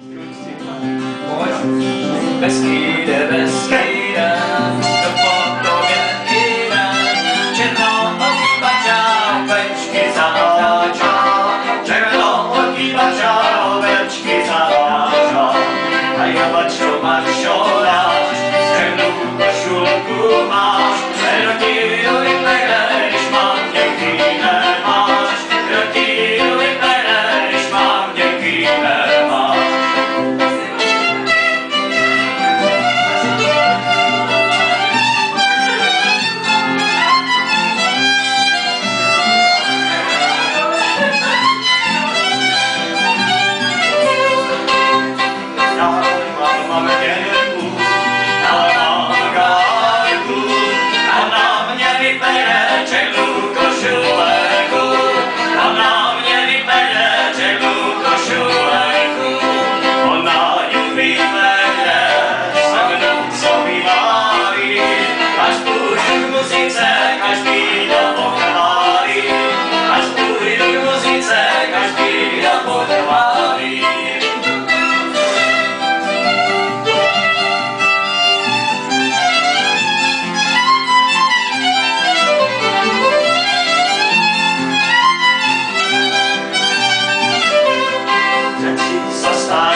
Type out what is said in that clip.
Beskýde, Beskýde, do pokoje jde, černooký bača, ovečky zatáča, černooký bača, ovečky zatáča, a já bačo Maršo dáš, černou košulku máš, rotíru i pere, když mám děky nemáš, rotíru i pere, když mám děky nemáš. Stop.